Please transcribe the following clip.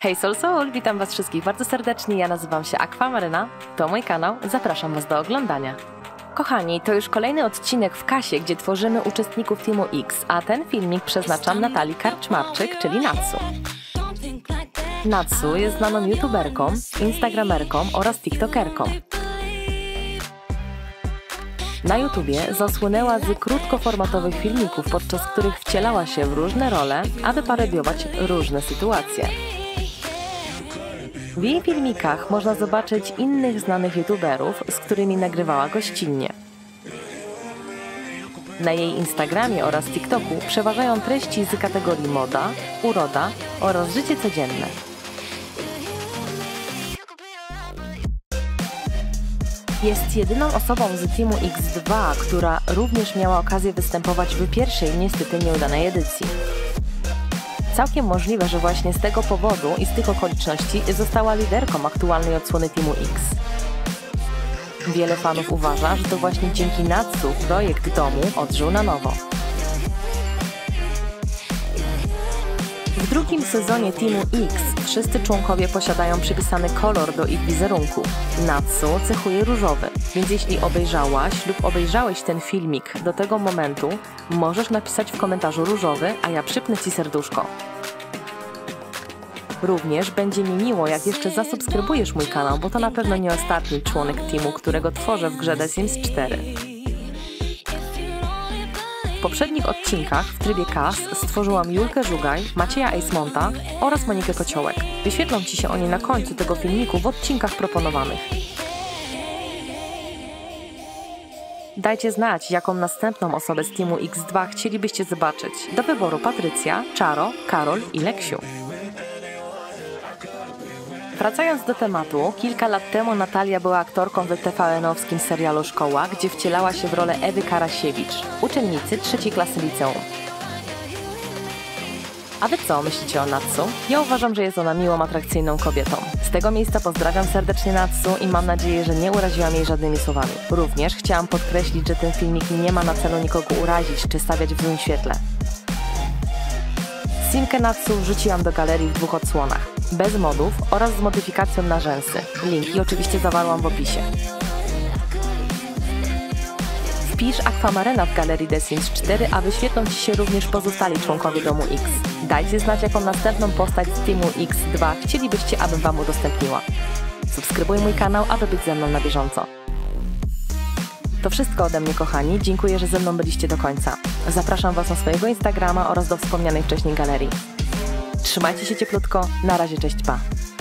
Hej Soul, witam Was wszystkich bardzo serdecznie, ja nazywam się Aquamaryna, to mój kanał, zapraszam Was do oglądania. Kochani, to już kolejny odcinek w Kasie, gdzie tworzymy uczestników Teamu X, a ten filmik przeznaczam Natalii Karczmarczyk, czyli Natsu. Natsu jest znaną youtuberką, instagramerką oraz tiktokerką. Na YouTubie zasłynęła z krótkoformatowych filmików, podczas których wcielała się w różne role, aby parodiować różne sytuacje. W jej filmikach można zobaczyć innych znanych youtuberów, z którymi nagrywała gościnnie. Na jej Instagramie oraz TikToku przeważają treści z kategorii moda, uroda oraz życie codzienne. Jest jedyną osobą z Teamu X2, która również miała okazję występować w pierwszej, niestety nieudanej edycji. Całkiem możliwe, że właśnie z tego powodu i z tych okoliczności została liderką aktualnej odsłony Teamu X. Wiele fanów uważa, że to właśnie dzięki Natsu projekt domu odżył na nowo. W drugim sezonie Teamu X wszyscy członkowie posiadają przypisany kolor do ich wizerunku. Natsu cechuje różowy, więc jeśli obejrzałaś lub obejrzałeś ten filmik do tego momentu, możesz napisać w komentarzu różowy, a ja przypnę Ci serduszko. Również będzie mi miło, jak jeszcze zasubskrybujesz mój kanał, bo to na pewno nie ostatni członek teamu, którego tworzę w grze The Sims 4. W poprzednich odcinkach w trybie Kas stworzyłam Julkę Żugaj, Macieja Acemonta oraz Monikę Kociołek. Wyświetlą Ci się oni na końcu tego filmiku w odcinkach proponowanych. Dajcie znać, jaką następną osobę z Teamu X2 chcielibyście zobaczyć. Do wyboru Patrycja, Czaro, Karol i Leksiu. Wracając do tematu, kilka lat temu Natalia była aktorką w TVN-owskim serialu Szkoła, gdzie wcielała się w rolę Ewy Karasiewicz, uczennicy 3. klasy liceum. A Wy co myślicie o Natsu? Ja uważam, że jest ona miłą, atrakcyjną kobietą. Z tego miejsca pozdrawiam serdecznie Natsu i mam nadzieję, że nie uraziłam jej żadnymi słowami. Również chciałam podkreślić, że ten filmik nie ma na celu nikogo urazić czy stawiać w złym świetle. Simkę Natsu wrzuciłam do galerii w 2 odsłonach, bez modów oraz z modyfikacją na rzęsy. Linki oczywiście zawarłam w opisie. Wpisz Aquamaryna w galerii The Sims 4, a wyświetlą Ci się również pozostali członkowie domu X. Dajcie znać, jaką następną postać z Teamu X2 chcielibyście, abym Wam udostępniła. Subskrybuj mój kanał, aby być ze mną na bieżąco. To wszystko ode mnie, kochani. Dziękuję, że ze mną byliście do końca. Zapraszam Was na swojego Instagrama oraz do wspomnianej wcześniej galerii. Trzymajcie się cieplutko. Na razie, cześć, pa!